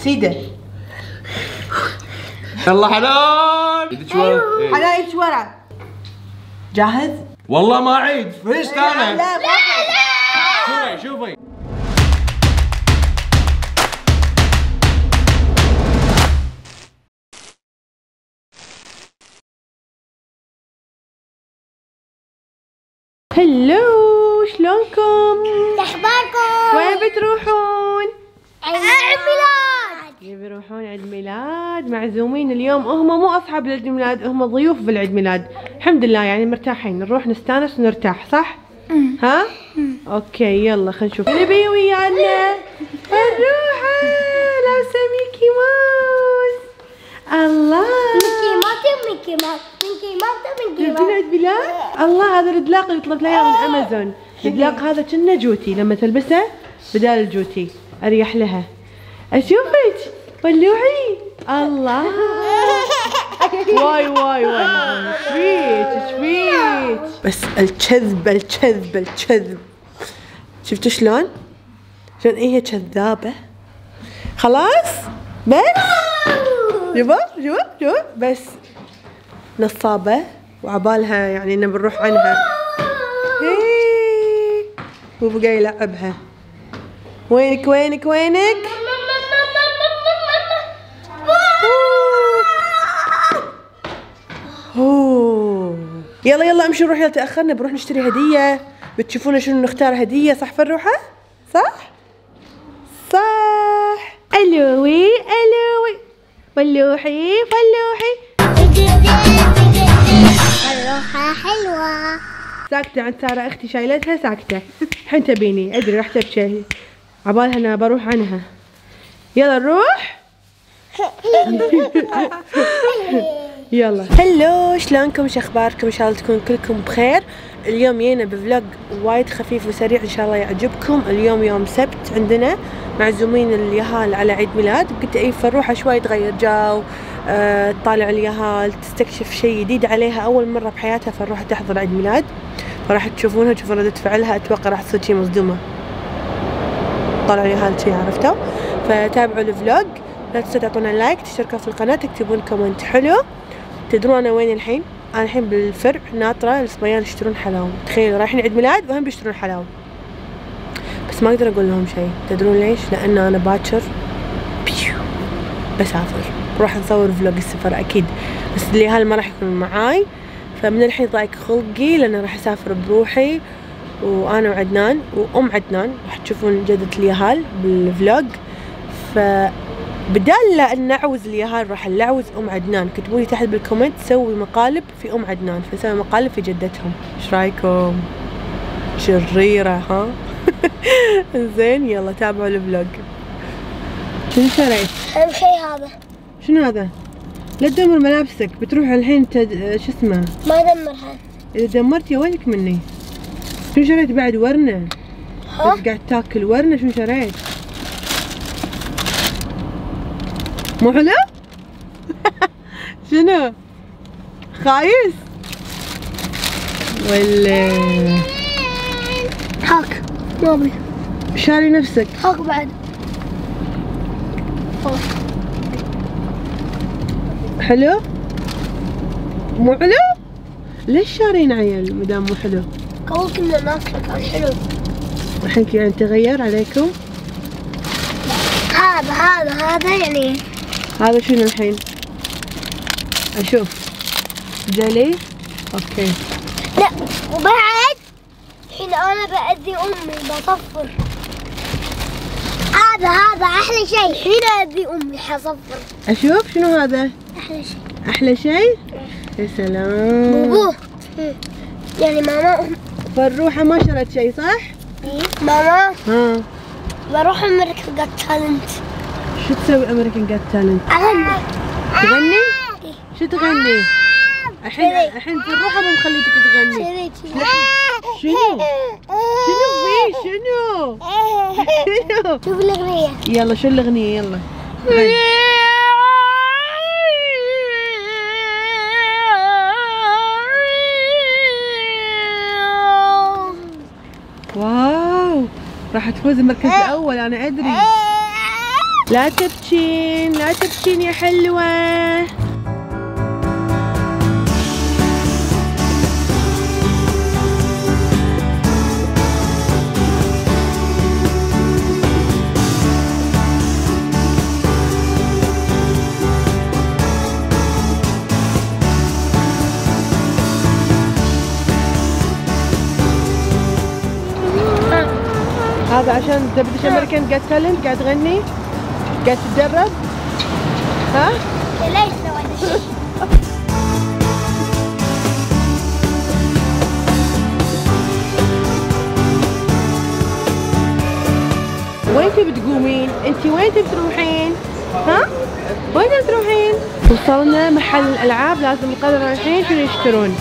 سيده. يلا حنان ايدك ورا. حنان ايدك ورا. جاهز؟ والله ما عيد فزت انا. لا لا شوفي هلو، شلونكم؟ اخباركم؟ وين بتروحون؟ عيد ميلاد. بيروحون عيد ميلاد، معزومين اليوم. هم مو اصحاب العيد ميلاد، هم ضيوف بالعيد ميلاد. الحمد لله يعني مرتاحين، نروح نستانس ونرتاح، صح؟ ها؟ اوكي يلا خلينا نشوف اللي بي ويانا. نروح لابسه ميكي ماوس. الله، ميكي ماوس. جبتي عيد ميلاد؟ الله، هذا الدلاق اللي طلبت له اياه من امازون. الدلاق هذا كنا جوتي، لما تلبسه بدال الجوتي اريح لها. اشوفك ولوعي. الله واي واي واي، ايش فيك؟ بس الكذب شفتوا شلون هي كذابه. خلاص بس شوف بس نصابه وعبالها يعني انه بنروح عنها. هي وبقى يلعبها. وينك يلا امشي نروح، يلا تاخرنا، بنروح نشتري هديه. بتشوفونا شنو نختار هديه، صح فروحه؟ صح الوي فلوحي فلوحة حلوة. ساكتة عند سارة اختي، شايلتها ساكتة. الحين تبيني ادري، راح تبكي عبالها انا بروح عنها. يلا نروح. يلا هلو، شلونكم؟ شو اخباركم؟ ان شاء الله تكون كلكم بخير. اليوم جينا بفلوج وايد خفيف وسريع، ان شاء الله يعجبكم. اليوم يوم سبت، عندنا معزومين اليهال على عيد ميلاد. قلت اي فروحه شوي تغير جو، تطالع اليهال، تستكشف شيء جديد عليها، اول مره بحياتها فروحه تحضر عيد ميلاد. فراح تشوفونها، تشوفون ردة فعلها، اتوقع راح تصير شي مصدومه. طالعوا اليهال شي، عرفتوا؟ فتابعوا الفلوج، لا تنسوا تعطونا لايك، تشتركوا في القناه، تكتبون كومنت حلو. تدرون انا وين الحين؟ انا الحين بالفرع ناطره الصبيان يشترون حلاوه. تخيلوا رايحين عيد ميلاد وهم بيشترون حلاوه، بس ما اقدر اقول لهم شيء. تدرون ليش؟ لان انا باكر بسافر، راح نصور فلوج السفر اكيد، بس اليهال ما راح يكونون معاي. فمن الحين ضايق خلقي لان راح اسافر بروحي، وانا وعدنان وام عدنان راح تشوفون جدة اليهال بالفلوج. بدال لا ان نعوز اليهال راح نعوز ام عدنان. كتبوا لي تحت بالكومنت سوي مقالب في ام عدنان، فنسوي مقالب في جدتهم. ايش رايكم؟ شريره ها؟ زين يلا تابعوا الفلوج. شنو شريت؟ اهم شيء هذا. شنو هذا؟ لا تدمر ملابسك، بتروح الحين شو اسمه؟ ما ادمرها. اذا دمرتي وينك مني؟ شنو شريت بعد؟ ورنه؟ بس قاعد تاكل ورنه. شنو شريت؟ مو حلو؟ شنو؟ خايس؟ ولا هاك ما ابي. شاري نفسك؟ هاك بعد. حلو؟ مو حلو؟ ليش شارين عيل مدام مو حلو؟ قبل كنا ناكله كان حلو. الحين يعني تغير عليكم؟ هذا يعني هذا شنو الحين؟ اشوف جلي. اوكي لا، وبعد الحين انا بأذي امي بصفر. هذا احلى شيء. الحين اذي امي حصفر. اشوف شنو هذا؟ احلى شيء. احلى شيء؟ يا سلام. بوبو يعني ماما فروحه ما شرت شيء صح؟ ماما ها بروح امريكان جات تالنت. شو تسوي امريكان جات تالنت؟ اغني. تغني؟ شو تغني؟ الحين فروحه مو مخليتك تغني. شنو في شنو؟ شوف الاغنية. يلا شو الاغنية؟ يلا واو، راح تفوز المركز الاول انا ادري. لا تبكين لا تبكين يا حلوة. هذا عشان دبدش امريكان جات تالنت قاعد تغني قاعد تتدرب. ها؟ ليش لو هذا الشيء؟ وين تبي تقومين؟ انتي وين تبي تروحين؟ ها؟ وين تبي تروحين؟ وصلنا محل الالعاب، لازم نقرر الحين شنو يشترون.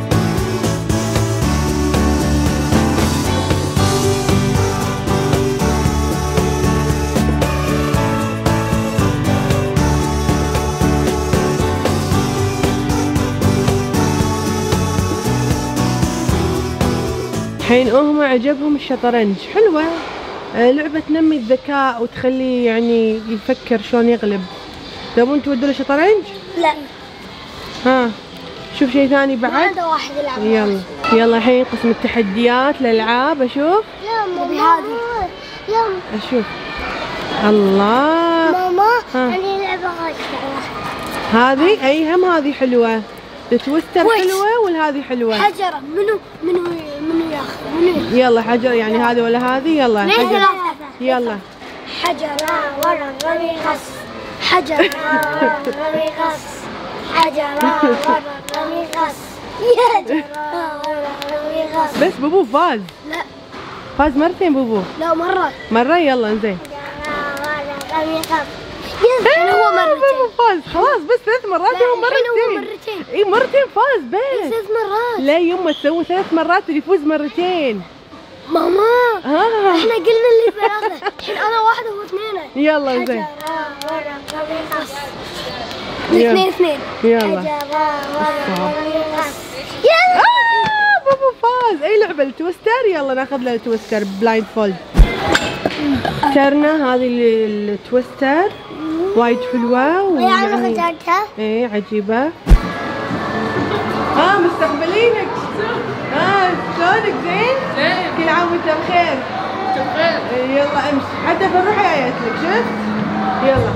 الحين هم عجبهم الشطرنج، حلوة لعبة تنمي الذكاء وتخليه يعني يفكر شلون يغلب. تبون تودوا له شطرنج؟ لا. ها شوف شيء ثاني بعد؟ هذا واحد يلعب. يلا يلا الحين قسم التحديات الالعاب اشوف. لا ماما هذه. يلا اشوف. الله ماما ها. انا لعبة هذه اي هم هذه حلوة. التويستر حلوة والهذه حلوة. حجرة منو ياخذ منو؟ يلا حجر يعني هذه ولا هذه؟ يلا حجر. يلا حجرة ورا رمي خص. حجرة ورا رمي خص. حجرة ورا رمي خص. حجرة ورا رمي خص. بس بوبو فاز. لا فاز مرتين بوبو. لا مرة. مرة يلا انزين. حجرة ورا رمي خص. يعني هو مرتين. بوبو فاز خلاص بس 3 مرات هو هو مرتين. مرتين. اي مرتين فاز بس. 3 مرات. لا يما تسوي 3 مرات اللي يفوز مرتين. ماما احنا قلنا اللي 3. الحين انا 1 وهو 2. يلا زين. حجرة ورا رمي خص. يلا. 2. يلا حجرة ورا رمي خص. بوبو فاز. اي لعبة التويستر؟ يلا ناخذ له التويستر بلايند فولد. اخترنا هذه التويستر وايد حلوة يعني اخترتها؟ ايه عجيبة. مستقبلينك. شلونك زين؟ زين. كل عام وانت بخير. انت بخير. يلا امشي حتى في الروح جايت لك شفت؟ يلا.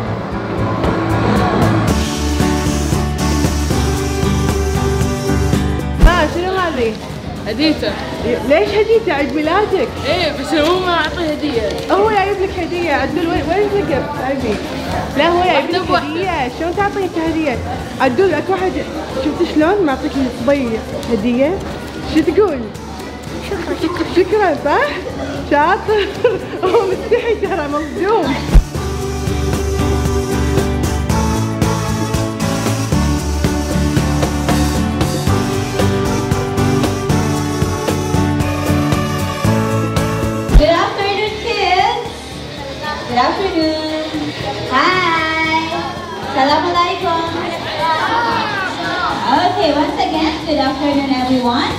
شنو هذه؟ هديته. ليش هديته عيد ميلادك؟ ايه بس هو ما اعطيه هديه. هو جايب لك هدية. عدول وين ذكر ابي؟ لا هو جايب لك هدية. شلون تعطيه انت هدية؟ عدول اكو واحد شفت شلون معطيك الصبي هدية؟ شو تقول؟ شكرا صح؟ شاطر. هو مستحي ترى مصدوم. Good afternoon, kids. Good afternoon. Hi. Assalamualaikum. Okay, once again, good afternoon, everyone.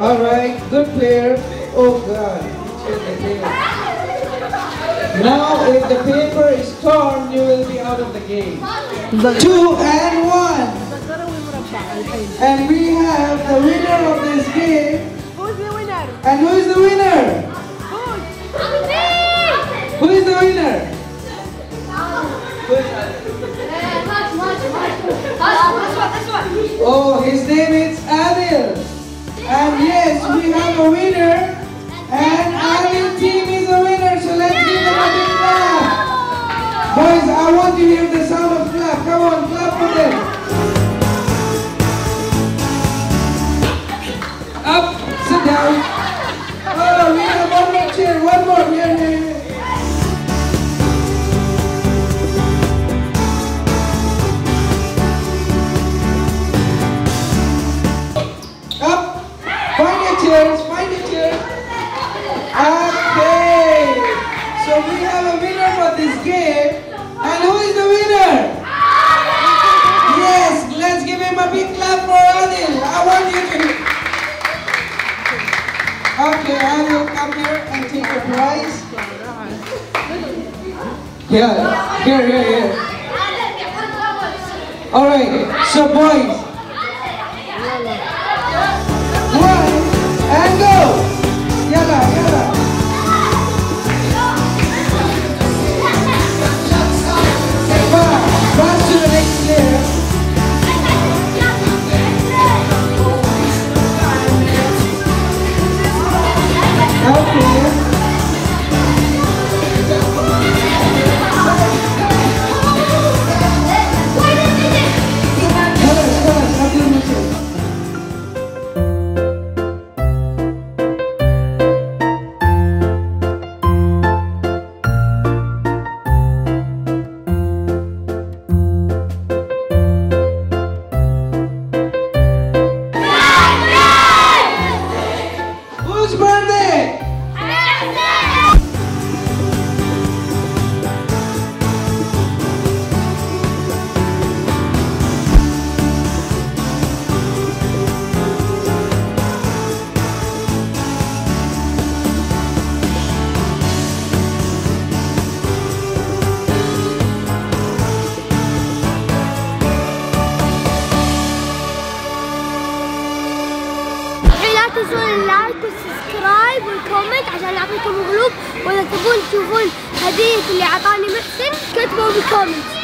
Alright, good player. Oh God. Now if the paper is torn, you will be out of the game. 2 and 1. And we have the winner of this game. Who's the winner? And who is the winner? Who is the winner? Oh, his name is Adil. And yes, we have a winner. And Adil team is a winner. So let's give them a big clap. Boys, I want to hear the sound of clap. Come on, clap for them. Up, sit down. Oh, we have one more chair. One more. Here. Find your chairs. Okay. So we have a winner for this game. And who is the winner? Yes, let's give him a big clap for Adil. I want you to. Okay, Adil, come here and take your prize. Here. Alright, so boys. And go! Yalla! Pass to the next player. Okay. Whose birthday? لا تنسون اللايك والسبسكرايب والكومنت عشان نعطيكم مغلوب، واذا تبون تشوفون هدية اللي عطاني محسن كتبوا بالكومنت.